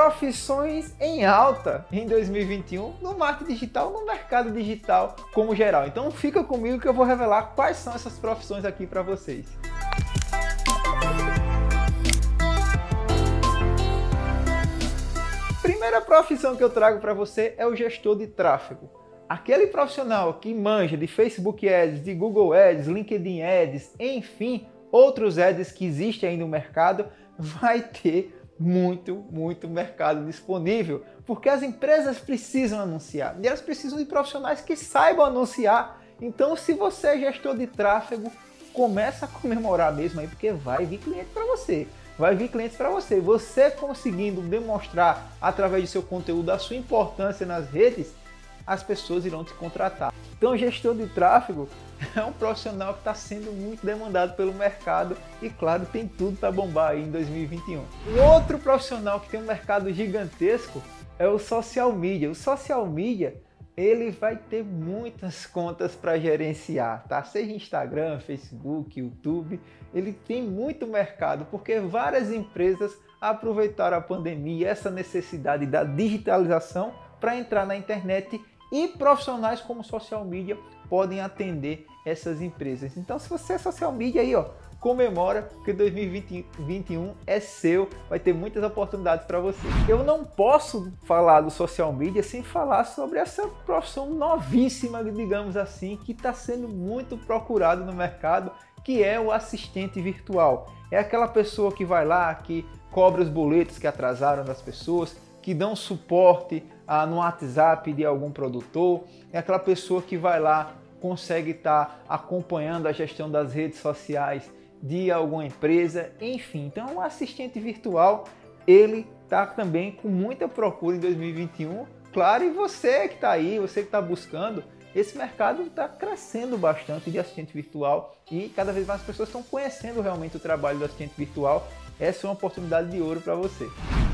profissões em alta em 2021 no marketing digital, no mercado digital como geral. Então fica comigo que eu vou revelar quais são essas profissões aqui para vocês. Primeira profissão que eu trago para você é o gestor de tráfego. Aquele profissional que manja de Facebook Ads, de Google Ads, LinkedIn Ads, enfim, outros ads que existem aí no mercado, vai ter muito mercado disponível, porque as empresas precisam anunciar e elas precisam de profissionais que saibam anunciar. Então, se você é gestor de tráfego, começa a comemorar mesmo aí, porque vai vir cliente para você. Vai vir clientes para você. Você conseguindo demonstrar através do seu conteúdo a sua importância nas redes, as pessoas irão te contratar. Então, gestor de tráfego é um profissional que está sendo muito demandado pelo mercado e, claro, tem tudo para bombar aí em 2021. Um outro profissional que tem um mercado gigantesco é o social media. O social media, ele vai ter muitas contas para gerenciar, tá? Seja Instagram, Facebook, YouTube, ele tem muito mercado, porque várias empresas aproveitaram a pandemia, essa necessidade da digitalização para entrar na internet, e profissionais como social media podem atender essas empresas. Então, se você é social media aí, ó, comemora que 2021 é seu, vai ter muitas oportunidades para você. Eu não posso falar do social media sem falar sobre essa profissão novíssima, digamos assim, que está sendo muito procurado no mercado, que é o assistente virtual. É aquela pessoa que vai lá, que cobra os boletos que atrasaram das pessoas, que dão suporte no WhatsApp de algum produtor, é aquela pessoa que vai lá, consegue estar acompanhando a gestão das redes sociais de alguma empresa, enfim. Então, o assistente virtual, ele está também com muita procura em 2021, claro, e você que está aí, você que está buscando, esse mercado está crescendo bastante de assistente virtual e cada vez mais pessoas estão conhecendo realmente o trabalho do assistente virtual. Essa é uma oportunidade de ouro para você.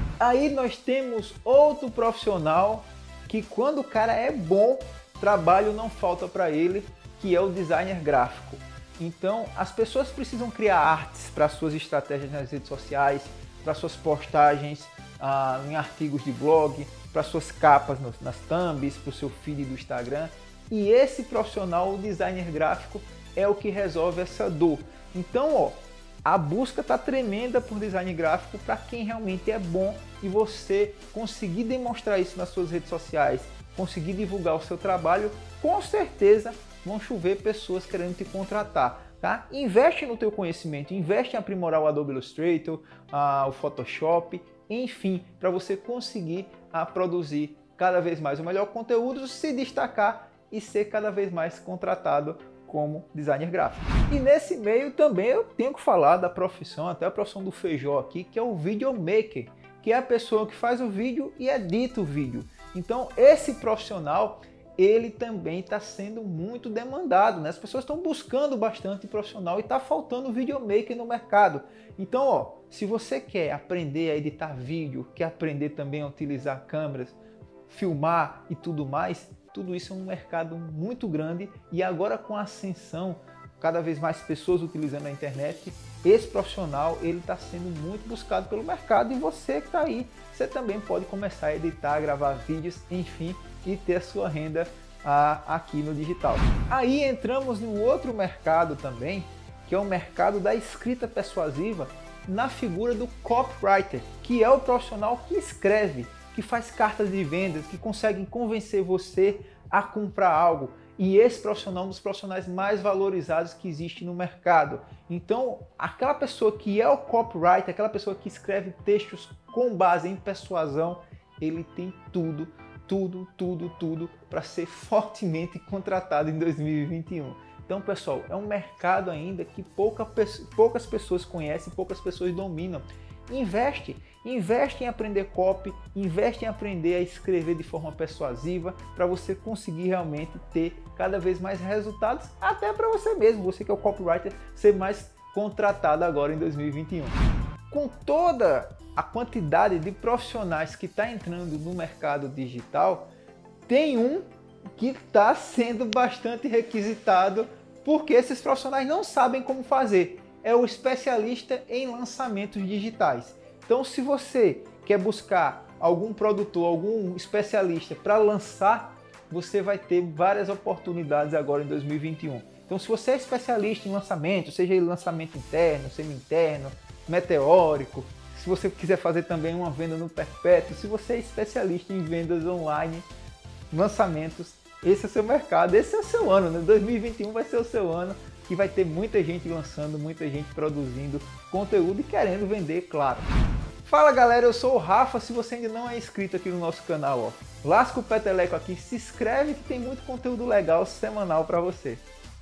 Aí nós temos outro profissional que, quando o cara é bom, trabalho não falta para ele, que é o designer gráfico. Então, as pessoas precisam criar artes para suas estratégias nas redes sociais, para suas postagens em artigos de blog, para suas capas nas thumbs, para o seu feed do Instagram. E esse profissional, o designer gráfico, é o que resolve essa dor. Então, ó, a busca está tremenda por design gráfico para quem realmente é bom, e você conseguir demonstrar isso nas suas redes sociais, conseguir divulgar o seu trabalho, com certeza vão chover pessoas querendo te contratar, tá? Investe no teu conhecimento, investe em aprimorar o Adobe Illustrator, o Photoshop, enfim, para você conseguir produzir cada vez mais o melhor conteúdo, se destacar e ser cada vez mais contratado como designer gráfico. E nesse meio também eu tenho que falar da profissão, até a profissão do feijó aqui, que é o videomaker, que é a pessoa que faz o vídeo e edita o vídeo. Então esse profissional, ele também está sendo muito demandado, né? As pessoas estão buscando bastante profissional e está faltando videomaker no mercado. Então, ó, se você quer aprender a editar vídeo, quer aprender também a utilizar câmeras, filmar e tudo mais, tudo isso é um mercado muito grande, e agora com a ascensão, cada vez mais pessoas utilizando a internet, esse profissional ele está sendo muito buscado pelo mercado, e você que está aí, você também pode começar a editar, gravar vídeos, enfim, e ter a sua renda aqui no digital. Aí entramos no outro mercado também, que é o mercado da escrita persuasiva, na figura do copywriter, que é o profissional que escreve, que faz cartas de vendas, que conseguem convencer você a comprar algo. E esse profissional é um dos profissionais mais valorizados que existe no mercado. Então, aquela pessoa que é o copywriter, aquela pessoa que escreve textos com base em persuasão, ele tem tudo para ser fortemente contratado em 2021. Então, pessoal, é um mercado ainda que poucas pessoas conhecem, poucas pessoas dominam. Investe em aprender copy, investe em aprender a escrever de forma persuasiva, para você conseguir realmente ter cada vez mais resultados, até para você mesmo, você que é o copywriter, ser mais contratado agora em 2021. Com toda a quantidade de profissionais que está entrando no mercado digital, tem um que está sendo bastante requisitado, porque esses profissionais não sabem como fazer. É o especialista em lançamentos digitais. Então, se você quer buscar algum produtor, algum especialista para lançar, você vai ter várias oportunidades agora em 2021. Então, se você é especialista em lançamento, seja ele lançamento interno, semi-interno, meteórico, se você quiser fazer também uma venda no perpétuo, se você é especialista em vendas online, lançamentos, esse é o seu mercado, esse é o seu ano, né? 2021 vai ser o seu ano que vai ter muita gente lançando, muita gente produzindo conteúdo e querendo vender, claro. Fala galera, eu sou o Rafa, se você ainda não é inscrito aqui no nosso canal, ó, lasca o peteleco aqui, se inscreve que tem muito conteúdo legal semanal para você.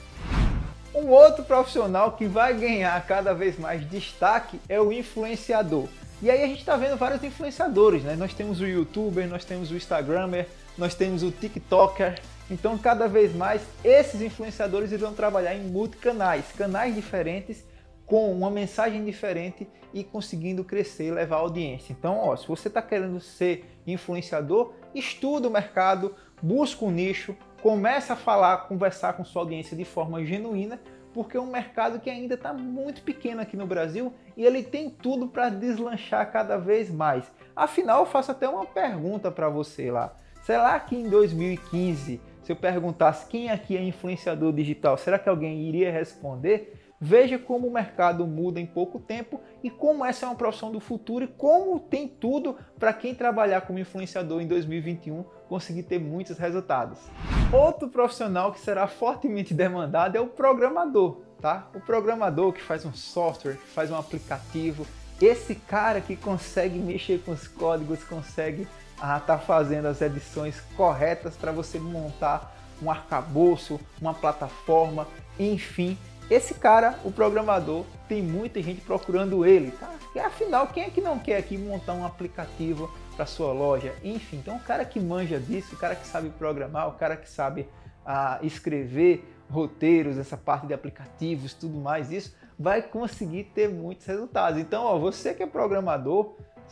Um outro profissional que vai ganhar cada vez mais destaque é o influenciador. E aí a gente está vendo vários influenciadores, né? Nós temos o YouTuber, nós temos o Instagramer, nós temos o TikToker. Então cada vez mais esses influenciadores irão trabalhar em multicanais, canais diferentes, com uma mensagem diferente e conseguindo crescer e levar audiência. Então, ó, se você está querendo ser influenciador, estuda o mercado, busca um nicho, começa a falar, conversar com sua audiência de forma genuína, porque é um mercado que ainda está muito pequeno aqui no Brasil e ele tem tudo para deslanchar cada vez mais. Afinal, eu faço até uma pergunta para você lá. Será que em 2015, se eu perguntasse quem aqui é influenciador digital, será que alguém iria responder? Veja como o mercado muda em pouco tempo e como essa é uma profissão do futuro e como tem tudo para quem trabalhar como influenciador em 2021 conseguir ter muitos resultados. Outro profissional que será fortemente demandado é o programador, tá? O programador que faz um software, que faz um aplicativo, esse cara que consegue mexer com os códigos, consegue tá fazendo as edições corretas para você montar um arcabouço, uma plataforma, enfim. Esse cara, o programador, tem muita gente procurando ele, tá? E afinal, quem é que não quer aqui montar um aplicativo para sua loja? Enfim, então o cara que manja disso, o cara que sabe programar, o cara que sabe escrever roteiros, essa parte de aplicativos, tudo mais, isso vai conseguir ter muitos resultados. Então, ó, você que é programador,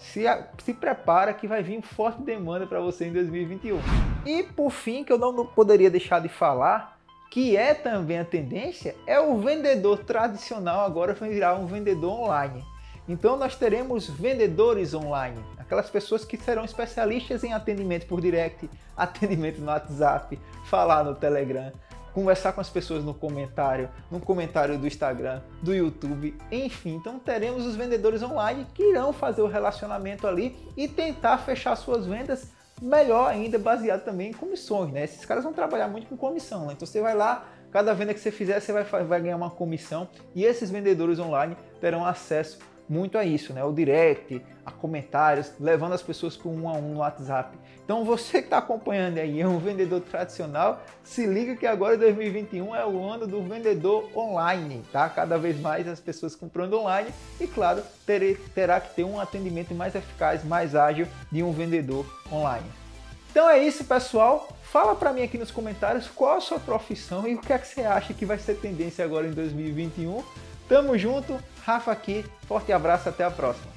se prepara que vai vir forte demanda para você em 2021. E por fim, que eu não poderia deixar de falar, que é também a tendência, é o vendedor tradicional agora vai virar um vendedor online. Então nós teremos vendedores online, aquelas pessoas que serão especialistas em atendimento por direct, atendimento no WhatsApp, falar no Telegram, conversar com as pessoas no comentário do Instagram, do YouTube, enfim. Então teremos os vendedores online que irão fazer o relacionamento ali e tentar fechar suas vendas melhor ainda, baseado também em comissões, né? Esses caras vão trabalhar muito com comissão, né? Então você vai lá, cada venda que você fizer, você vai ganhar uma comissão e esses vendedores online terão acesso muito a isso, né? O direct, a comentários, levando as pessoas com um a um no WhatsApp. Então você que está acompanhando aí é um vendedor tradicional, se liga que agora 2021 é o ano do vendedor online, tá? Cada vez mais as pessoas comprando online e claro, terá que ter um atendimento mais eficaz, mais ágil de um vendedor online. Então é isso, pessoal. Fala para mim aqui nos comentários qual a sua profissão e o que é que você acha que vai ser tendência agora em 2021. Tamo junto, Rafa aqui, forte abraço, até a próxima.